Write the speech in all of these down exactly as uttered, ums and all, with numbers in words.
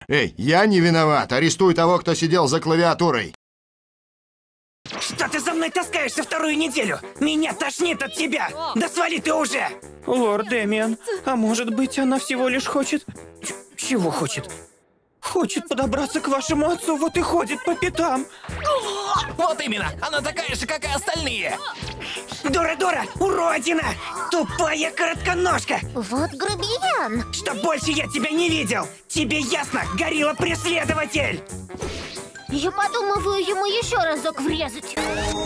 Эй, я не виноват. Арестуй того, кто сидел за клавиатурой. Что ты за мной таскаешься вторую неделю? Меня тошнит от тебя! Да свали ты уже! Лорд Дэмиан, а может быть, она всего лишь хочет... Ч чего хочет? Хочет подобраться к вашему отцу, вот и ходит по пятам. Вот именно! Она такая же, как и остальные! Дора-дора! Уродина! Тупая коротконожка! Вот грубиян! Что больше я тебя не видел! Тебе ясно, горилла-преследователь! Я подумываю ему еще разок врезать.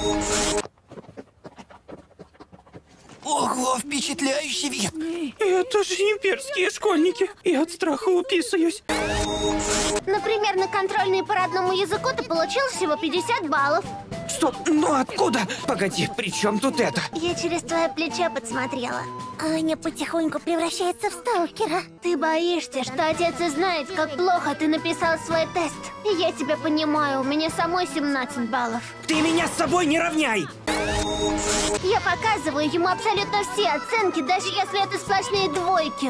Ого, впечатляющий вид! Это же имперские школьники! Я от страха уписаюсь. Например, на контрольные по родному языку ты получил всего пятьдесят баллов. Что? Ну откуда? Погоди, при чем тут это? Я через твое плечо подсмотрела. Аня потихоньку превращается в сталкера. Ты боишься, что отец знает, как плохо ты написал свой тест. И я тебя понимаю, у меня самой семнадцать баллов. Ты меня с собой не равняй! Я показываю ему абсолютно все оценки, даже если это сплошные двойки.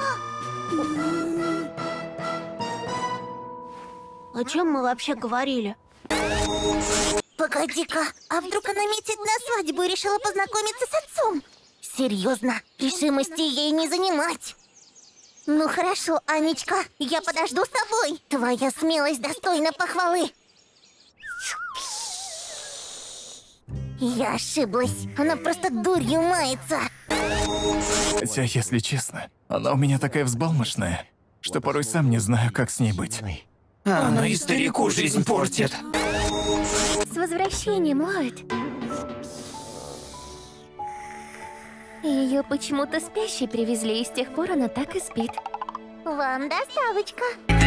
О чем мы вообще говорили? Погоди-ка, а вдруг она метит на свадьбу и решила познакомиться с отцом? Серьезно, решимости ей не занимать. Ну хорошо, Анечка, я подожду с тобой. Твоя смелость достойна похвалы. Я ошиблась. Она просто дурью мается. Хотя, если честно, она у меня такая взбалмошная, что порой сам не знаю, как с ней быть. Она и старику жизнь портит. С возвращением, Ллойд. Ее почему-то спящей привезли, и с тех пор она так и спит. Вам доставочка.